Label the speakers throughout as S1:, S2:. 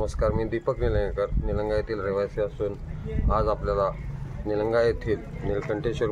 S1: नमस्कार, मी दीपक निलंगेकर, निलंगा येथील रहिवासी असून आज आपल्याला निलंगा येथील नीलकंठेश्वर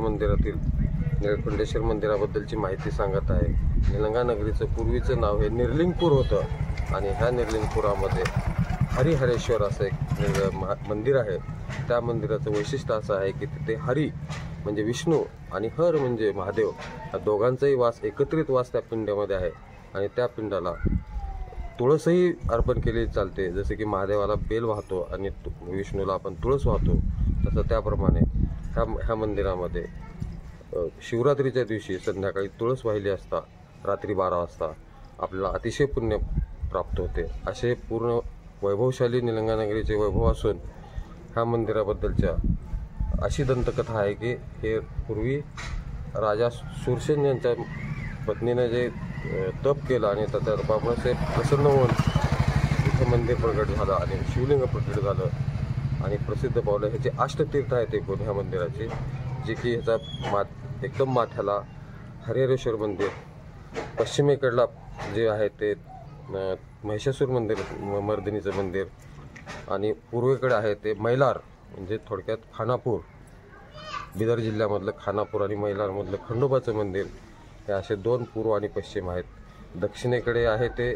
S1: मंदिराबद्दलची माहिती सांगत आहे। निलंगा नगरीचं पूर्वीचं नाव हे निर्लिंगपूर होतं आणि ह्या निर्लिंगपुरामध्ये हरिहरेश्वर असं एक मंदिर आहे। त्या मंदिराचं वैशिष्ट्य असं आहे की तिथे हरी म्हणजे विष्णू आणि हर म्हणजे महादेव या दोघांचाही वास एकत्रित वास त्या पिंडामध्ये आहे आणि त्या पिंडाला तुळसही अर्पण केली चालते। जसे की महादेवाला बेल वाहतो आणि विष्णूला आपण तुळस वाहतो, तसं त्याप्रमाणे ह्या मंदिरामध्ये शिवरात्रीच्या दिवशी संध्याकाळी तुळस वाहिली असता रात्री 12 वाजता आपल्याला अतिशय पुण्य प्राप्त होते। असे पूर्ण वैभवशाली निलंगा नगरीचे वैभव असून ह्या मंदिराबद्दलच्या अशी दंतकथा आहे की हे पूर्वी राजा शूरसेन यांच्या पत्नीने जे तप केलं आणि त्या तपामुळे प्रसन्न होऊन इथे मंदिर प्रकट झालं आणि शिवलिंग प्रकट झालं आणि प्रसिद्ध पावलं। ह्याचे अष्टतीर्थ आहेत एकूण ह्या मंदिराचे, जे की ह्याचा एकदम माथ्याला हरिहरेश्वर मंदिर, पश्चिमेकडला जे आहे ते महिषासूर मंदिर मर्दिनीचं मंदिर आणि पूर्वेकडे आहे ते मैलार म्हणजे थोडक्यात खानापूर, बिदर जिल्ह्यामधलं खानापूर आणि मैलारमधलं खंडोबाचं मंदिर, हे असे दोन पूर्व आणि पश्चिम आहेत। दक्षिणेकडे आहे ते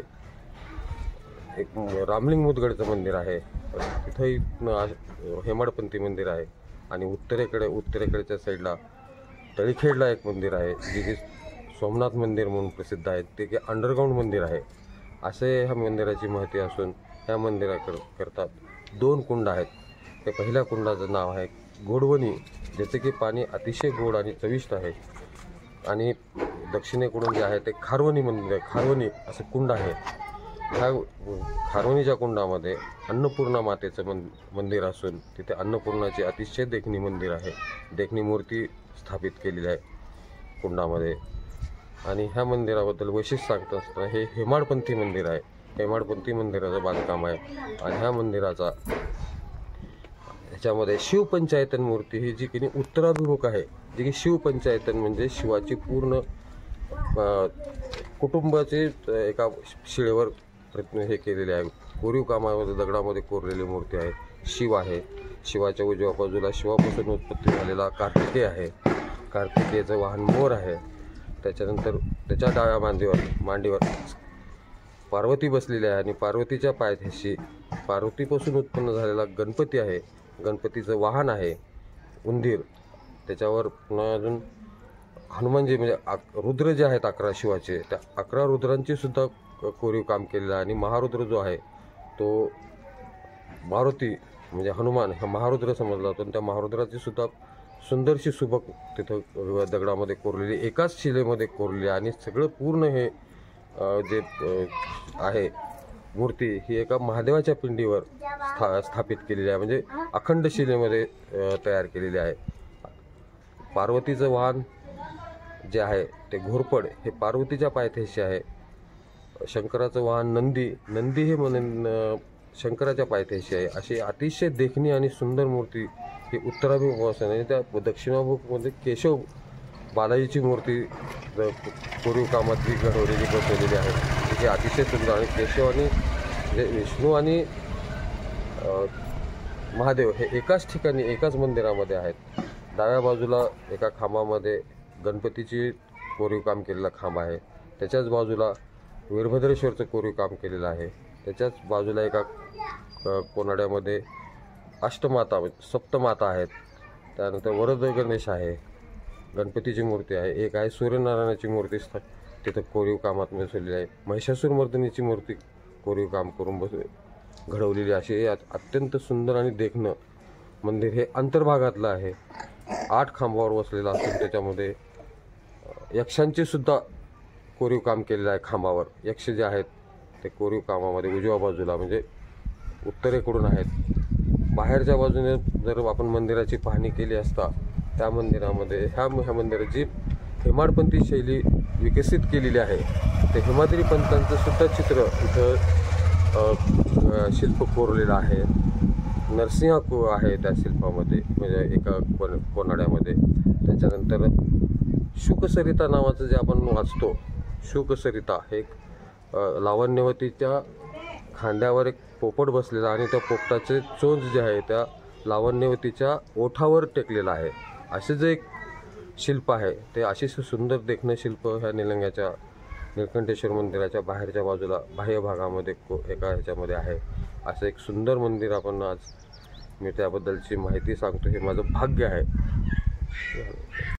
S1: एक रामलिंग मुदगडचं मंदिर आहे, तिथंही हेमाडपंथी मंदिर आहे आणि उत्तरेकडच्या साईडला तळीखेडला एक मंदिर आहे जे की सोमनाथ मंदिर म्हणून प्रसिद्ध आहे, ते की अंडरग्राऊंड मंदिर आहे। असे ह्या मंदिराची माहिती असून ह्या मंदिराकरता 2 कुंड आहेत। त्या पहिल्या कुंडाचं नाव आहे गोडवणी, ज्याचे की पाणी अतिशय गोड आणि चविष्ट आहे आणि दक्षिणेकडून जे आहे ते खारवणी मंदिर, खारवणी असं कुंड आहे। ह्या खारवणीच्या कुंडामध्ये अन्नपूर्णा मातेचं मंदिर असून तिथे अन्नपूर्णाची अतिशय देखणी मंदिर आहे, देखणी मूर्ती स्थापित केलेली आहे कुंडामध्ये। आणि ह्या मंदिराबद्दल वैशिष्ट्य सांगत असताना हे हेमाडपंथी मंदिर आहे, हेमाडपंथी मंदिराचं बांधकाम आहे आणि ह्या मंदिराचा ह्याच्यामध्ये शिवपंचायतन मूर्ती ही जी की उत्तराभिमुख आहे, जी की शिवपंचायतन म्हणजे शिवाची पूर्ण कुटुंबाचे एका शिळेवर हे केलेले आहे, कोरीव कामामध्ये दगडामध्ये कोरलेली मूर्ती आहे। शिव आहे, शिवाच्या उजव्या बाजूला शिवापासून उत्पत्ती झालेला कार्तिकेय आहे, कार्तिकेयचं वाहन मोर आहे। त्याच्यानंतर त्याच्या डाव्या मांडीवर पार्वती बसलेली आहे आणि पार्वतीच्या पायथ्याशी पार्वतीपासून उत्पन्न झालेला गणपती आहे, गणपतीचं वाहन आहे उंदीर। त्याच्यावर पुन्हा अजून हनुमानजी म्हणजे रुद्र जे आहेत 11 शिवाचे, त्या 11 रुद्रांची सुद्धा कोरीव काम केलेलं आहे आणि महारुद्र जो आहे तो मारुती म्हणजे हनुमान हा महारुद्र समजला जातो आणि त्या महारुद्राची सुद्धा सुंदरशी सुबक तिथं दगडामध्ये कोरलेली, एकाच शिलेमध्ये कोरलेली आणि सगळं पूर्ण हे जे आहे मूर्ती ही एका महादेवाच्या पिंडीवर स्थापित केलेली आहे, म्हणजे अखंड शिलेमध्ये तयार केलेली आहे। पार्वतीचं वाहन जे आहे ते घोरपड हे पार्वतीच्या पायथ्याशी आहे। शंकराचं वाहन नंदी हे शंकराच्या पायथ्याशी आहे। अशी अतिशय देखणी आणि सुंदर मूर्ती ही उत्तराभिमुख असून आणि त्या दक्षिणाभिमुखमध्ये केशव बालाजीची मूर्ती कोरीव कामातली घडवलेली बसवलेली आहे, जी अतिशय सुंदर आणि केशव आणि विष्णू आणि महादेव हे एकाच ठिकाणी एकाच मंदिरामध्ये आहेत। डाव्या बाजूला एका खांबामध्ये गणपतीची कोरीव काम केलेला खांब आहे, त्याच्याच बाजूला वीरभद्रेश्वरचं कोरीव काम केलेलं आहे, त्याच्याच बाजूला एका कोनाड्यामध्ये अष्टमाता सप्तमाता आहेत। त्यानंतर वरद गणेश आहे, गणपतीची मूर्ती आहे, एक आहे सूर्यनारायणाची मूर्ती तिथं कोरीव कामात बसवलेली आहे, महिषासूर मर्दिनीची मूर्ती कोरीव काम करून घडवलेली अशी अत्यंत सुंदर आणि देखणं मंदिर हे अंतर्भागातलं आहे। 8 खांबावर बसलेलं असून त्याच्यामध्ये यक्षांची सुद्धा कोरीव काम केलेलं आहे। खांबावर यक्ष जे आहेत ते कोरीव कामामध्ये उजव्या बाजूला म्हणजे उत्तरेकडून आहेत। बाहेरच्या बाजूने जर आपण मंदिराची पाहणी केली असता त्या मंदिरामध्ये ह्या मंदिराची हेमाडपंथी शैली विकसित केलेली आहे। ते हेमाद्री पंथांचं सुद्धा चित्र इथं शिल्प कोरलेलं आहे। नरसिंह आहे त्या शिल्पामध्ये म्हणजे एका कोनाड्यामध्ये। त्याच्यानंतर शुकसरिता नावाचं जे आपण वाचतो, शुकसरिता हे एक लावण्यवतीच्या खांद्यावर एक पोपट बसलेला आणि त्या पोपटाचे चोंच जे आहे त्या लावण्यवतीच्या ओठावर टेकलेलं आहे. असे जे एक शिल्प आहे ते अतिशय सुंदर देखणं शिल्प ह्या निलंग्याच्या निळकंठेश्वर मंदिराच्या बाहेरच्या बाजूला बाह्य भागामध्ये एका ह्याच्यामध्ये आहे. असं एक सुंदर मंदिर आपण आज मी त्याबद्दलची माहिती सांगतो, हे माझं भाग्य आहे.